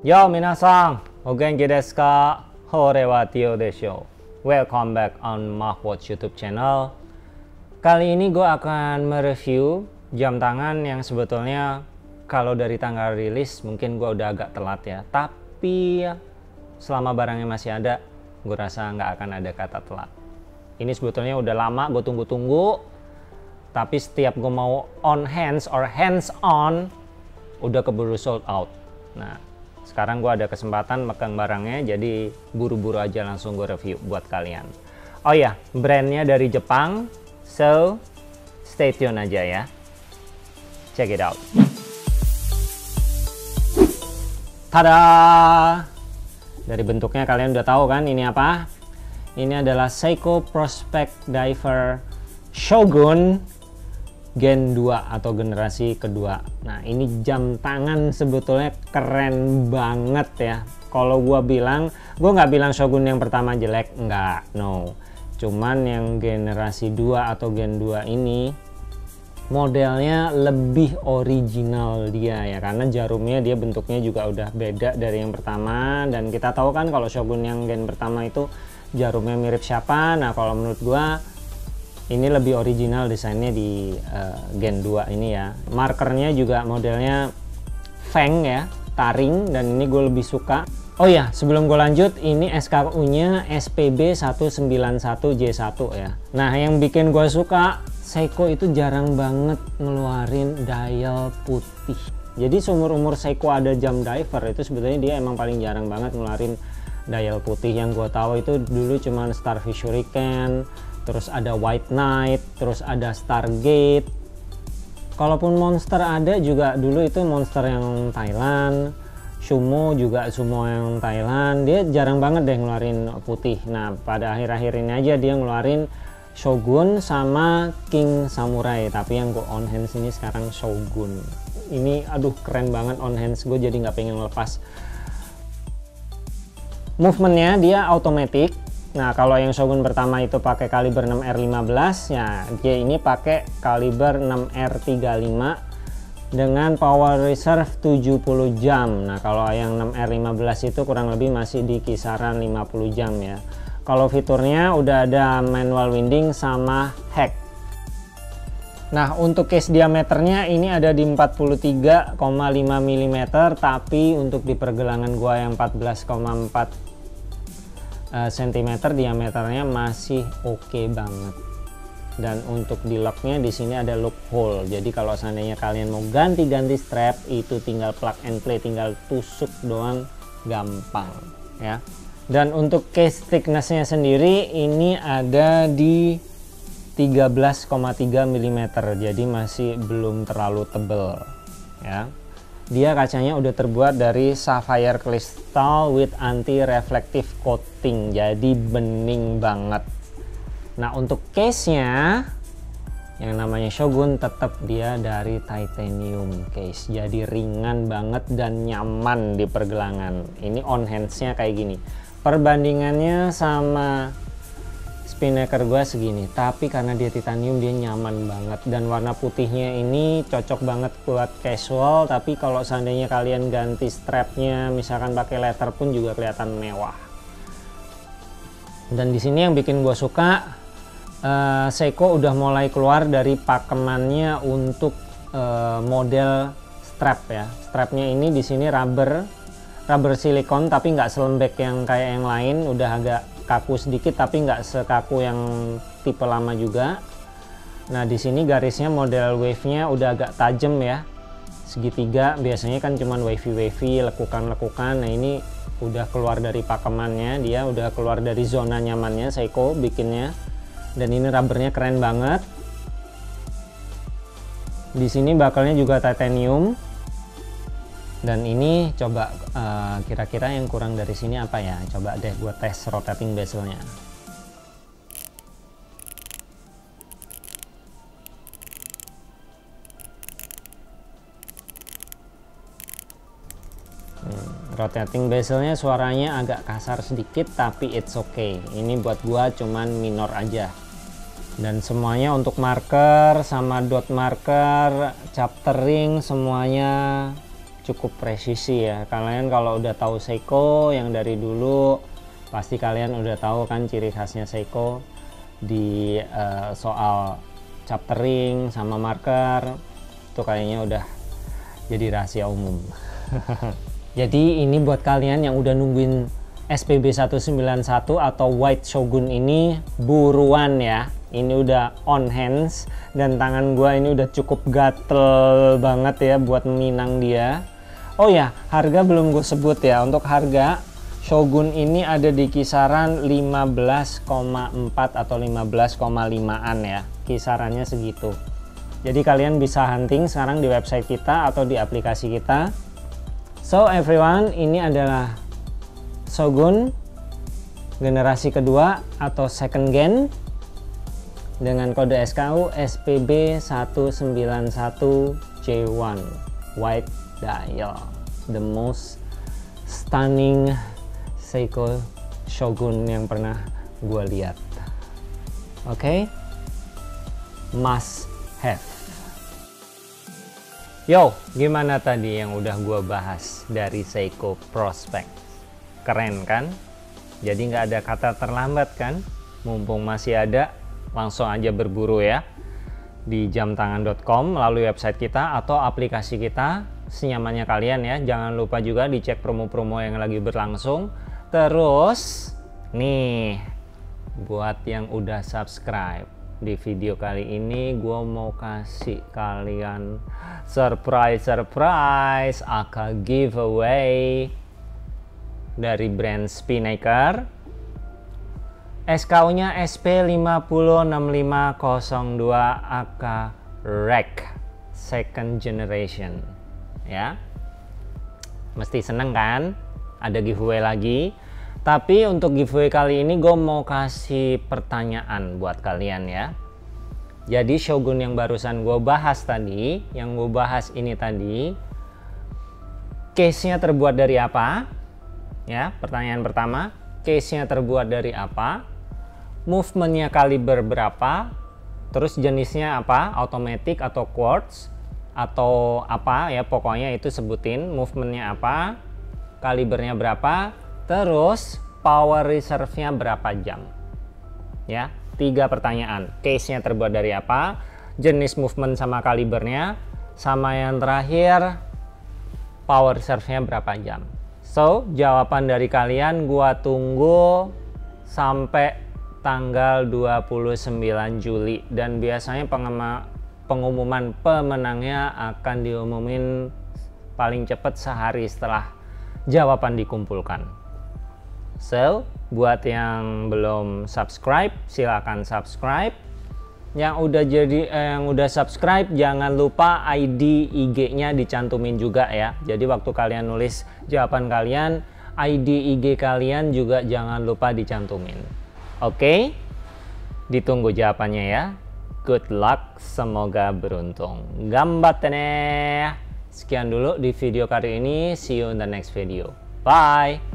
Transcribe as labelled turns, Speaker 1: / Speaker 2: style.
Speaker 1: Yo minasan, o genki desu ka? Hore wa Tio desho. Welcome back on Mahwatch YouTube channel. Kali ini gue akan mereview jam tangan yang sebetulnya kalau dari tanggal rilis mungkin gue udah agak telat ya. Tapi selama barangnya masih ada, gue rasa nggak akan ada kata telat. Ini sebetulnya udah lama gue tunggu-tunggu. Tapi setiap gue mau on hands or hands on, udah keburu sold out. Nah, sekarang gue ada kesempatan megang barangnya, jadi buru-buru aja langsung gue review buat kalian. Oh ya, brandnya dari Jepang, so stay tune aja ya. Check it out. Tada! Dari bentuknya kalian udah tahu kan ini apa? Ini adalah Seiko Prospect Diver Shogun Gen 2 atau generasi kedua. Nah, ini jam tangan sebetulnya keren banget ya. Kalau gua nggak bilang Shogun yang pertama jelek, enggak, no. Cuman yang generasi 2 atau Gen 2 ini modelnya lebih original dia ya, karena jarumnya dia bentuknya juga udah beda dari yang pertama. Dan kita tahu kan kalau Shogun yang Gen pertama itu jarumnya mirip siapa. Nah, kalau menurut gua ini lebih original desainnya di Gen 2 ini ya. Markernya juga modelnya Feng ya, taring, dan ini gue lebih suka. Oh ya, sebelum gue lanjut, ini SKU-nya SPB 191J1 ya. Nah, yang bikin gue suka, Seiko itu jarang banget ngeluarin dial putih. Jadi seumur-umur Seiko ada jam diver itu sebetulnya dia emang paling jarang banget ngeluarin dial putih. Yang gue tahu itu dulu cuman Starfish Hurricane, terus ada White Knight, terus ada Stargate. Kalaupun Monster ada juga dulu itu Monster yang Thailand, Sumo juga Sumo yang Thailand. Dia jarang banget deh ngeluarin putih. Nah, pada akhir-akhir ini aja dia ngeluarin Shogun sama King Samurai. Tapi yang gue on hands ini sekarang Shogun. Ini aduh keren banget on hands, gue jadi nggak pengen lepas. Movementnya dia automatic. Nah, kalau yang Shogun pertama itu pakai kaliber 6R15, ya dia ini pakai kaliber 6R35 dengan power reserve 70 jam. Nah, kalau yang 6R15 itu kurang lebih masih di kisaran 50 jam ya. Kalau fiturnya udah ada manual winding sama hack. Nah, untuk case diameternya ini ada di 43,5 mm, tapi untuk di pergelangan gua yang 14,4 cm diameternya masih oke banget. Dan untuk di locknya di sini ada loophole, jadi kalau seandainya kalian mau ganti-ganti strap itu tinggal plug and play, tinggal tusuk doang, gampang ya. Dan untuk case thicknessnya sendiri ini ada di 13,3 mm, jadi masih belum terlalu tebel ya. Dia kacanya udah terbuat dari sapphire crystal with anti-reflective coating, jadi bening banget. Nah, untuk case-nya yang namanya Shogun tetap dia dari titanium case, jadi ringan banget dan nyaman di pergelangan. Ini on hands-nya kayak gini. Perbandingannya sama Spinnaker gue segini, tapi karena dia titanium dia nyaman banget. Dan warna putihnya ini cocok banget buat casual, tapi kalau seandainya kalian ganti strapnya misalkan pakai leather pun juga kelihatan mewah. Dan di sini yang bikin gue suka, Seiko udah mulai keluar dari pakemannya untuk model strap ya. Strapnya ini di sini rubber silikon, tapi nggak selembek yang kayak yang lain, udah agak kaku sedikit tapi nggak sekaku yang tipe lama juga. Nah, di sini garisnya model wave-nya udah agak tajam ya, segitiga. Biasanya kan cuman wavy lekukan. Nah, ini udah keluar dari pakemannya, dia udah keluar dari zona nyamannya Seiko bikinnya. Dan ini rubbernya keren banget. Di sini bakalnya juga titanium. Dan ini coba kira-kira yang kurang dari sini apa ya? Coba deh gue tes rotating bezelnya. Rotating bezelnya suaranya agak kasar sedikit, tapi it's okay. Ini buat gua cuman minor aja. Dan semuanya untuk marker sama dot marker, chapter ring semuanya cukup presisi ya. Kalian kalau udah tahu Seiko yang dari dulu, pasti kalian udah tahu kan ciri khasnya Seiko di soal chaptering sama marker, itu kayaknya udah jadi rahasia umum. Jadi ini buat kalian yang udah nungguin SPB 191 atau White Shogun ini, buruan ya. Ini udah on hands dan tangan gua ini udah cukup gatel banget ya buat meminang dia. Oh ya, harga belum gue sebut ya. Untuk harga Shogun ini ada di kisaran 15,4 atau 15,5an ya. Kisarannya segitu. Jadi kalian bisa hunting sekarang di website kita atau di aplikasi kita. So everyone, ini adalah Shogun generasi kedua atau second gen dengan kode SKU SPB 191J1 White Dial, the most stunning Seiko Shogun yang pernah gue lihat. Oke, must have. Yo, gimana tadi yang udah gue bahas dari Seiko Prospect? Keren kan? Jadi nggak ada kata terlambat kan? Mumpung masih ada, langsung aja berburu ya di jamtangan.com melalui website kita atau aplikasi kita senyamannya kalian ya. Jangan lupa juga dicek promo-promo yang lagi berlangsung. Terus nih, buat yang udah subscribe, di video kali ini gue mau kasih kalian surprise aka giveaway dari brand Spinnaker. SKU-nya SP506502 AK Rec second generation ya. Mesti seneng kan ada giveaway lagi. Tapi untuk giveaway kali ini gue mau kasih pertanyaan buat kalian ya. Jadi Shogun yang barusan gue bahas tadi, yang gue bahas ini tadi, case-nya terbuat dari apa? Ya, pertanyaan pertama, case-nya terbuat dari apa? Movement-nya kaliber berapa? Terus jenisnya apa? Automatic atau quartz? Atau apa ya, pokoknya itu sebutin movement-nya apa, kalibernya berapa, terus power reserve-nya berapa jam. Ya, 3 pertanyaan. Case-nya terbuat dari apa? Jenis movement sama kalibernya, sama yang terakhir power reserve-nya berapa jam. So, jawaban dari kalian gua tunggu sampai tanggal 29 Juli dan biasanya pengumuman pemenangnya akan diumumin paling cepat sehari setelah jawaban dikumpulkan. So, buat yang belum subscribe, silakan subscribe. Yang udah subscribe, jangan lupa ID IG-nya dicantumin juga ya. Jadi waktu kalian nulis jawaban kalian, ID IG kalian juga jangan lupa dicantumin. Oke, ditunggu jawabannya ya. Good luck, semoga beruntung. Gambatte ne. Sekian dulu di video kali ini. See you in the next video. Bye.